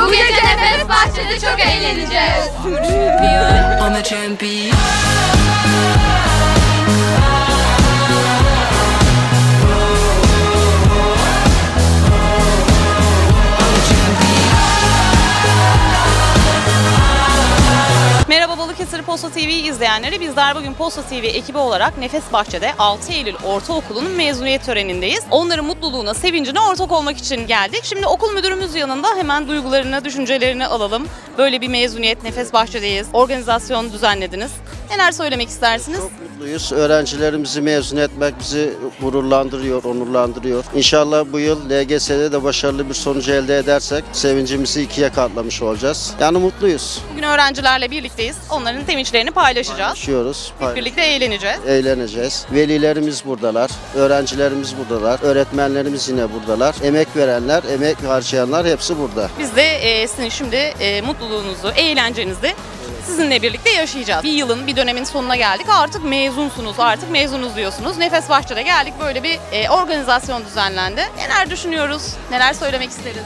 Bu gece Nefes Bahçe'de çok eğleneceğiz. Merhaba Balıkesir Posta TV izleyenleri. Bizler bugün Posta TV ekibi olarak Nefes Bahçe'de 6 Eylül Ortaokulu'nun mezuniyet törenindeyiz. Onların mutluluğuna, sevincine ortak olmak için geldik. Şimdi okul müdürümüz yanında, hemen duygularını, düşüncelerini alalım. Böyle bir mezuniyet, Nefes Bahçe'deyiz. Organizasyon düzenlediniz. Neler söylemek istersiniz? Çok mutluyuz. Öğrencilerimizi mezun etmek bizi gururlandırıyor, onurlandırıyor. İnşallah bu yıl LGS'de de başarılı bir sonucu elde edersek sevincimizi ikiye katlamış olacağız. Yani mutluyuz. Bugün öğrencilerle birlikteyiz. Onların sevinçlerini paylaşacağız. Paylaşıyoruz. Birlikte eğleneceğiz. Eğleneceğiz. Velilerimiz buradalar, öğrencilerimiz buradalar, öğretmenlerimiz yine buradalar. Emek verenler, emek harcayanlar hepsi burada. Biz de sizin şimdi mutluluğunuzu, eğlencenizi sizinle birlikte yaşayacağız. Bir yılın, bir dönemin sonuna geldik. Artık mezunsunuz, artık mezunuz diyorsunuz. Nefes Bahçe'de geldik, böyle bir organizasyon düzenlendi. Neler düşünüyoruz, neler söylemek isteriz?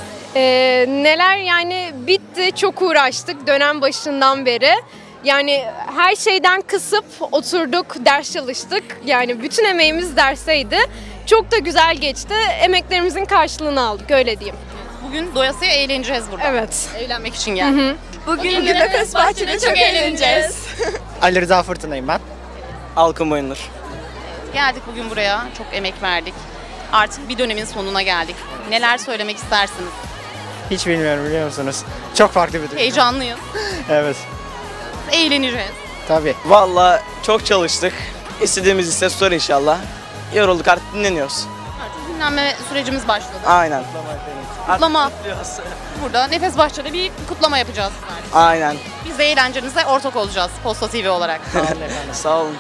Neler yani, bitti, çok uğraştık dönem başından beri. Yani her şeyden kısıp oturduk, ders çalıştık. Yani bütün emeğimiz dersteydi. Çok da güzel geçti. Emeklerimizin karşılığını aldık, öyle diyeyim. Bugün doyasıya eğleneceğiz burada. Evet. Eğlenmek için geldik. Bugün Nefes Bahçe'de çok eğleneceğiz. Ali Rıza Fırtına'yım ben. Alkın Boyunur. Geldik bugün buraya, çok emek verdik. Artık bir dönemin sonuna geldik. Neler söylemek istersiniz? Hiç bilmiyorum, biliyor musunuz? Çok farklı bir durum. Heyecanlıyız. Evet. Eğleneceğiz. Tabii. Vallahi çok çalıştık. İstediğimiz ise tutar inşallah. Yorulduk, artık dinleniyoruz. Artık dinlenme sürecimiz başladı. Aynen. Kutlama. Burada Nefes Bahçe'de bir kutlama yapacağız. Aynen. Biz de eğlencenize ortak olacağız Posta TV olarak. Sağ olun.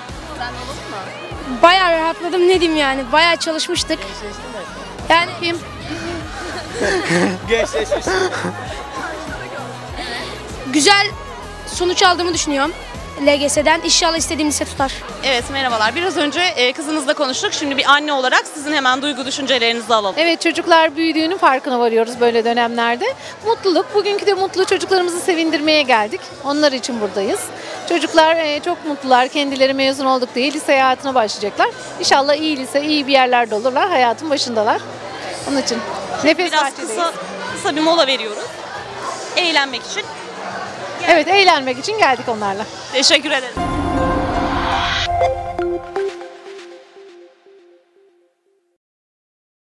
Bayağı rahatladım, ne diyeyim yani. Bayağı çalışmıştık. Yani Kim? Gençleşmiş. güzel sonuç aldığımı düşünüyorum. LGS'den inşallah istediğim lise tutar. Evet, merhabalar. Biraz önce kızınızla konuştuk. Şimdi bir anne olarak sizin hemen duygu düşüncelerinizi alalım. Evet, çocuklar büyüdüğünün farkına varıyoruz böyle dönemlerde. Mutluluk, bugünkü de mutlu çocuklarımızı sevindirmeye geldik. Onlar için buradayız. Çocuklar çok mutlular, kendileri mezun olduk diye lise hayatına başlayacaklar. İnşallah iyi lise, iyi bir yerlerde olurlar, hayatın başındalar. Onun için Nefes Biraz Bahçe'deyiz. kısa bir mola veriyoruz. Eğlenmek için. Evet, eğlenmek için geldik onlarla. Teşekkür ederim.